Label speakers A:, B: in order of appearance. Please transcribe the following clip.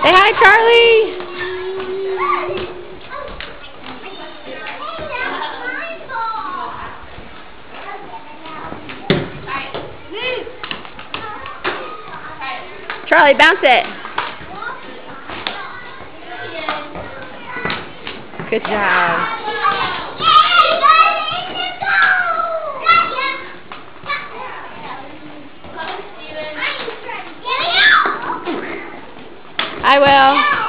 A: Say hi, Charlie. Charlie, bounce it. Good job. I will.